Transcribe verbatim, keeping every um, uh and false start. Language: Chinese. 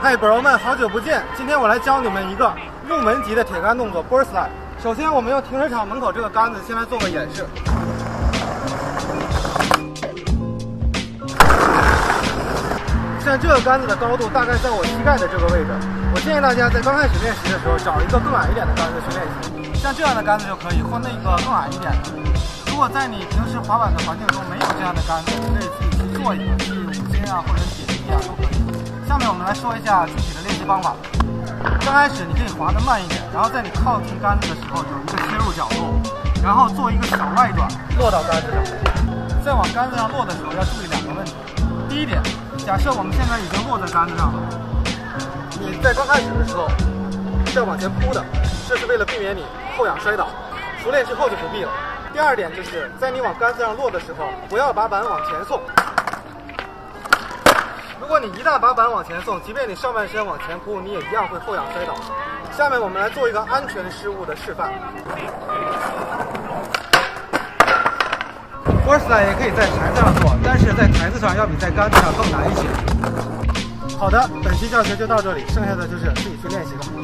嗨，宝宝们，好久不见！今天我来教你们一个入门级的铁杆动作 Bird Slide。首先，我们用停车场门口这个杆子先来做个演示。像这个杆子的高度大概在我膝盖的这个位置。我建议大家在刚开始练习的时候找一个更矮一点的杆子去练习，像这样的杆子就可以，或那个更矮一点的。如果在你平时滑板的环境中没有这样的杆子，你可以自己去做一个，是五金啊或者铁皮啊都可以。下面我们来说一下具体的练习方法。刚开始你可以滑得慢一点，然后在你靠近杆子的时候有一个切入角度，然后做一个小外转落到杆子上。在往杆子上落的时候要注意两个问题。第一点，假设我们现在已经落在杆子上了，你在刚开始的时候是要往前扑的，这是为了避免你后仰摔倒。熟练之后就不必了。第二点就是在你往杆子上落的时候，不要把板往前送。如果你一旦把板往前送，即便你上半身往前扑，你也一样会后仰摔倒。下面我们来做一个安全失误的示范。Bird Slide 也可以在台子上做，但是在台子上要比在杆子上更难一些。好的，本期教学就到这里，剩下的就是自己去练习了。